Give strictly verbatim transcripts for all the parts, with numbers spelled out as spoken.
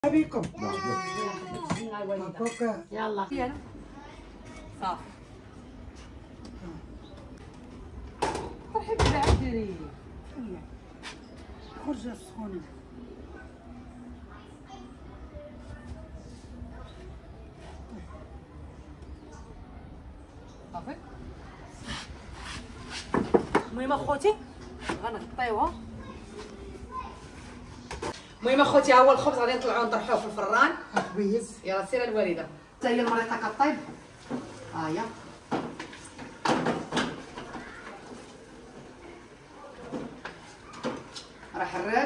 بكم يلا يلا صافي فرحي بزاف ديري خرج السخونه صافي. المهم اخوتي غنغطيوها. المهم اخوتي ها هو الخبز غادي نطلعوه نطرحوه في الفران. خبيز يلا سير الوالده حتى هي المريقه كطيب. ها هي راه حرات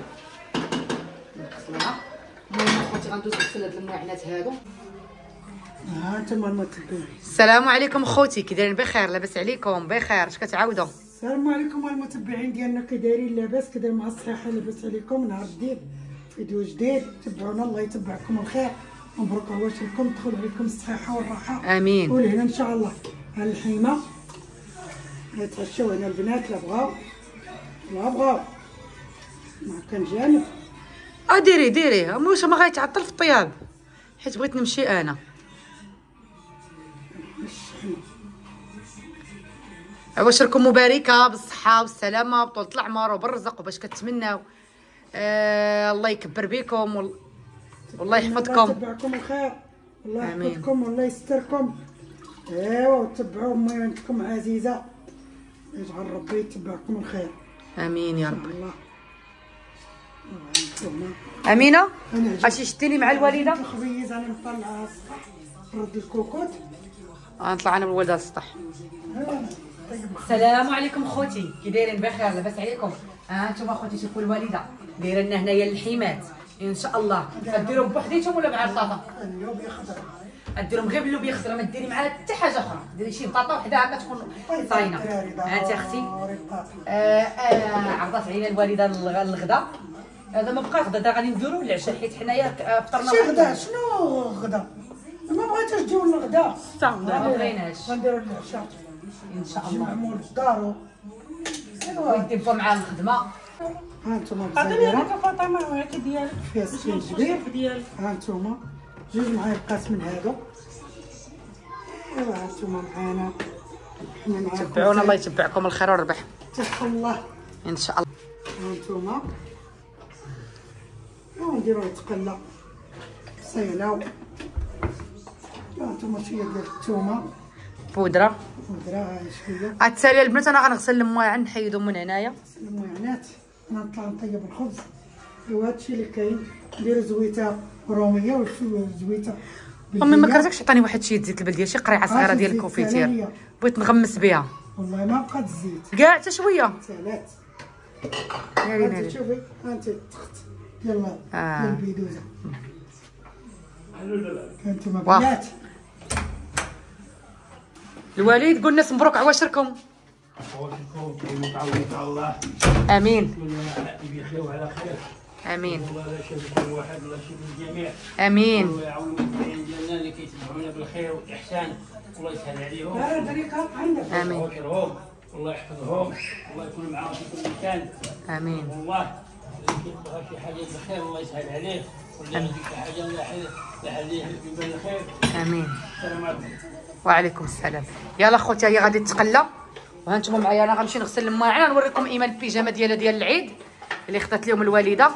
نغسلها. المهم اخوتي غندوز نغسل هاد المعانات هادو. ها انتم المتبعين. السلام عليكم اخوتي، كي دايرين؟ بخير؟ لاباس عليكم؟ بخير. اش كتعاودوا؟ السلام عليكم المتبعين ديالنا، كي دايرين؟ لاباس؟ كي داير مع الصحه؟ لاباس عليكم؟ نهار جديد، فيديو جديد، تبعونا. الله يتبعكم الخير، مبروك عواشركم، تدخل عليكم الصحه والراحه. امين. ولهنا ان شاء الله على الحيمه يتعشاو هنا البنات. لا بغاو لا بغاو ما كان جامد. اه ديري ديري، واش ما غيتعطل في الطياب حيت بغيت نمشي انا. عواشركم مباركه بالصحه والسلامه وبطولة العمر وبالرزق وباش كتمناو. آه الله يكبر بكم وال... والله يحفظكم. الله يتبعكم الخير، الله يحفظكم والله يستركم. ايوا وتبعوا امينتكم عزيزه، يجعل ربي يتبعكم الخير. امين يا رب. الله امينه اش شتيني مع الوالده؟ خبيز انا نطلعها السطح، نرد الكوكوط، غنطلع انا بالوالده للسطح. السلام عليكم خوتي، كي دايرين؟ بخير؟ لاباس عليكم؟ ها انتم اخوتي شوفوا الوالده دايره لنا هنايا الحيمات ان شاء الله. غديروا بوحديتهم ولا مع البطاطا؟ اللوبيا خضرا. غديرهم غير باللوبيا خضرا، ما ديري معاها حتى حاجه اخرى. ديري شي بطاطا وحده هكا تكون صاينه. ها انت اختي آه آه عرضات علينا الوالده الغدا. هذا ما بقى غدا، غادي نديرو العشاء حيت حنايا فطرنا. شي غدا؟ شنو غدا؟ ما بغيتوش تجيو للغدا؟ ما بغيناش. غنديرو العشاء ان شاء الله. معمول في دارو. ويديبوا مع الخدمه. ها انتم عطيني هذيك فاطمه وهاكي ديالك فيها سكين كبير ديالك. ها انتم جوج معالق من هادو. ايوا ها انتم معانا، حنا معاكم. تبعونا، الله يتبعكم الخير والربح تحيا الله ان شاء الله. ها انتم ونديرو التقله صينه. ها انتم شويه ديال الثومه بودره بودره. ها شويه التالي البنات انا غنغسل المواعن نحيدو من هنايا. المعانات. انا نطلع نطيب الخبز. ايوا هادشي اللي كاين. نديرو زويته روميه وشويه زويته امي ما كرهتكش تعطيني واحد شي زيت البلديه، شي قريعه صغيره ديال الكوفيتير، بغيت نغمس بها. والله ما بقات الزيت كاع حتى شويه. سالات. ناري انت ناري. شوفي انت التخت ديال آه. ديال البيدوزه. انتم واه. بنات الوالد قول الناس مبروك عواشركم. عواشركم متعودين على الله. امين بخير وعلى خير. امين والله لا يشرك كل واحد ولا يشرك الجميع. امين. والله يعاون المتابعين ديالنا اللي كيتبعونا بالخير والاحسان، والله يسهل عليهم. لا طريقه عندك. امين عواشرهم والله يحفظهم، والله يكون معاهم في كل مكان. امين. والله اللي كيبغى شي حاجه بالخير الله يسهل عليه، واللي عنده شي حاجه الله يحليه ببال الخير. امين. السلام عليكم. وعليكم السلام. يلا خوتي هي غادي تقلى وها نتوما معايا. انا غنمشي نغسل المواعن، نوريكم ايمان البيجامه ديالها ديال العيد اللي خدات لهم الوالده.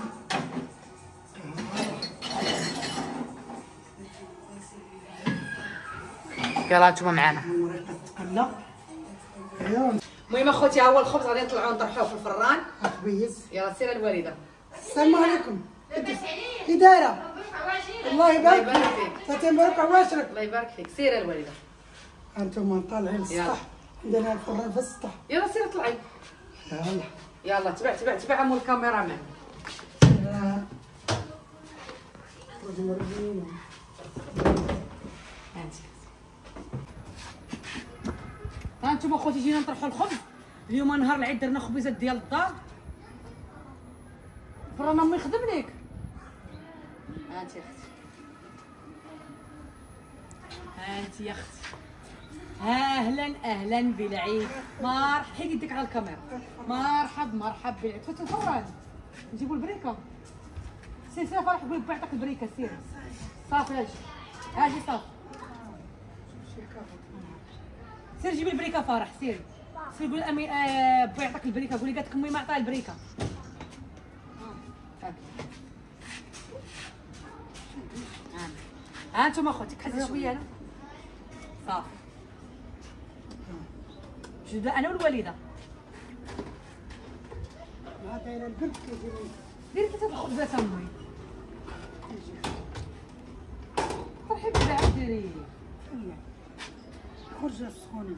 يلا نتوما معانا. مريقه التقله. ايوا المهم اخوتي ها هو الخبز غادي نطلعوه نطرحوه في الفران. خبيز. يلا سير الوالده. السلام عليكم. كي دايره؟ الله يبارك الله يبارك فيك. تاتي مبروك عواشرك. الله يبارك فيك. سير الوالده. انتم طالعين للسطح، عندنا الفران في السطح. يلا سير طلعي. يلا يلا تبع تبع تبع مول الكاميرا مان. يلا. ودي وريني. ها انتم اخوتي جينا نطرحوا الخبز. اليوم نهار العيد درنا خبيزات ديال الدار. فرنا امي خدم ليك. ها انت يا اختي، ها انت يا اختي. اهلا اهلا بالعيد. مرحبا. حيد يدك على الكاميرا. مرحب مرحب بالعيد. فوتوا الفران نجيبوا البريكه. سير سير فرح قول بعطيك البريكه سير صافي اجي اجي صافي سير جيبي البريكه فرح سير سير قول امي آه بغا يعطيك البريكه قولي قالت لك امي ما عطاها البريكه ها انتم اخوتك حسي شويه انا صافي جد انا والوالده ما دايره البنت كيجي ديري ثلاثه الخبزات امي فرحي بالله ديري خرج السخونه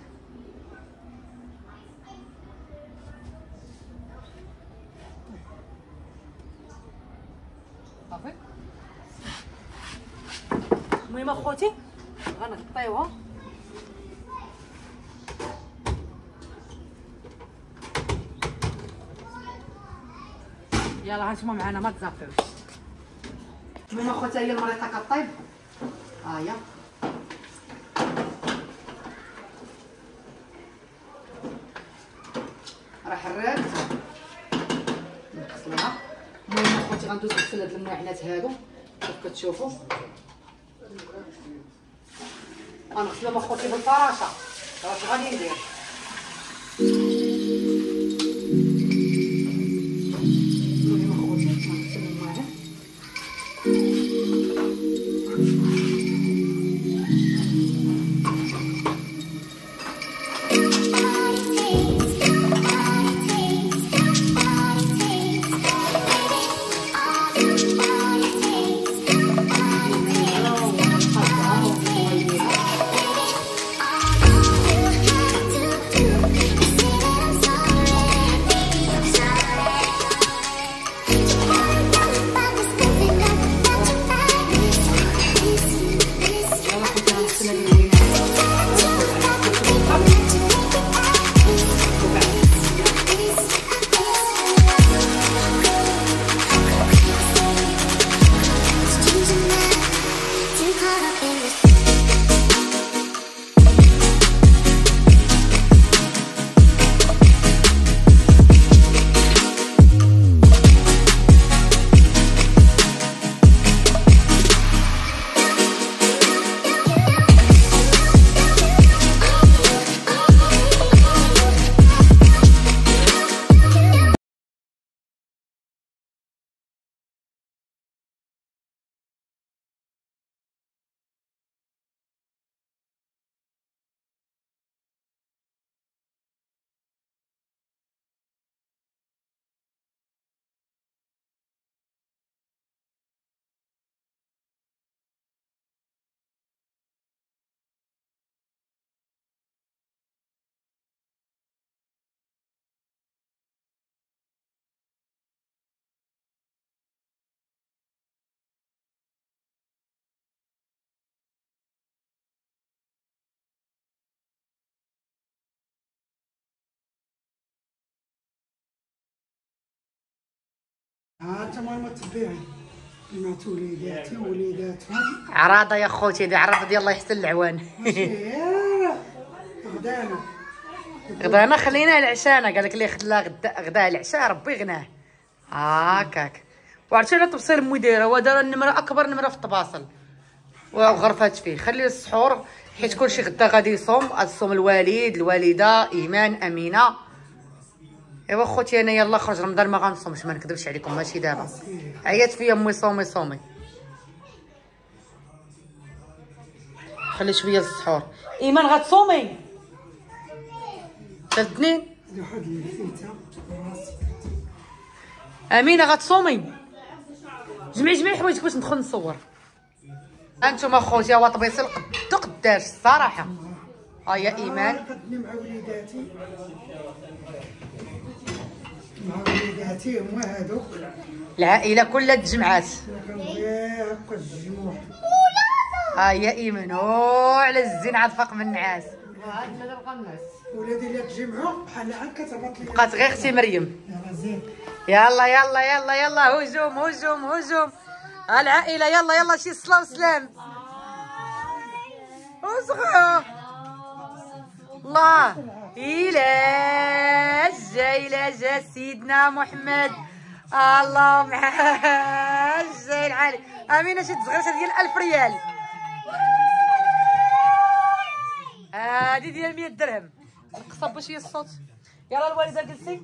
صافي المهم اخوتي غنغطيوها يلا هانتوما معنا ما تزافيوش المهم اخوتي هي المريقه كطيب ها هي راه حرات نغسلها المهم اخوتي غندوز نغسل هاد الماعنات هادو كيف كتشوفوا غنغسلهم اخوتي بالفراشه واش غادي ندير المهم اخوتي غنغسلهم معاها ها انتما المتبعين بنات وليداتي ووليداتهم عراضه يا خوتي هذه عراضه ديال الله يحسن العوان غدانا غدانا خليناه العشانه قال لك اللي خلا غدا غداه العشاء ربي غناه هاكاك وعرفتي على تبصيل امي دايره هو دار النمره اكبر نمره في الطباصل وغرفات فيه خلي السحور حيت كلشي غدا غادي يصوم الصوم الوالد الوالده ايمان امينه ايوا خوتي انا يلا خرج رمضان ما غنصومش ما نكذبش عليكم ماشي دابا عيات فيا امي صومي صومي خلي شويه للسحور ايمان غتصومي حتى الاثنين واحد الفيته امينه غتصومي جمعي جمعي حوايجك باش ندخل نصور انتم اخوتي هو طبيصل قدو قداش الصراحه ها يا ايمان قدني مع وليداتي مع وليداتي هما هادوك العائله كلها تجمعات كنبغي هكا الجموع ها يا ايمان او على الزين عاد فاق من النعاس وهاد لا بقى الناس ولادي اللي تجمعوا بحال هكا كتهبط لي بقات غير اختي مريم يلا زين يلا يلا يلا يلا هجوم هجوم هجوم العائله يلا يلا شي صلاه وسلام وصغير الله إلا جا إلا جا سيدنا محمد اللهم حاج عالي. امينه شي تزغرشه ديال ألف ريال، هادي ديال مية درهم. نقصب باش هي الصوت. يلا الوالده جلسي.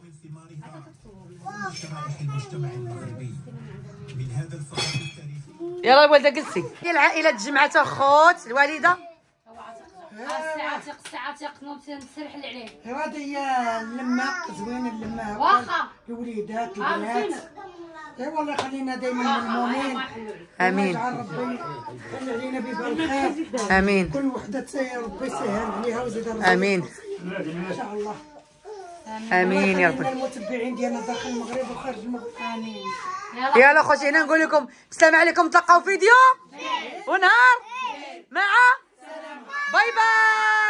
يلا الوالده جلسي. هي العائله تجمعت اخوت الوالده. الساعه تيق الساعه تيقنوا تنسرح عليه. هذه هي اللمه زوينه، اللمه واخا الوليدات البنات. اي والله خلينا دائما ملمومين. امين. يجعل ربي يخلي علينا بيبان الخير. امين. كل وحده تسير ربي يسهل عليها ويزيد رزقها. امين ان شاء الله. امين يا رب. المتبعين ديالنا داخل المغرب وخارج المغرب. امين. يلا خوتي هنا نقول لكم السلام عليكم، تلقاو فيديو ونهار مع باي باي.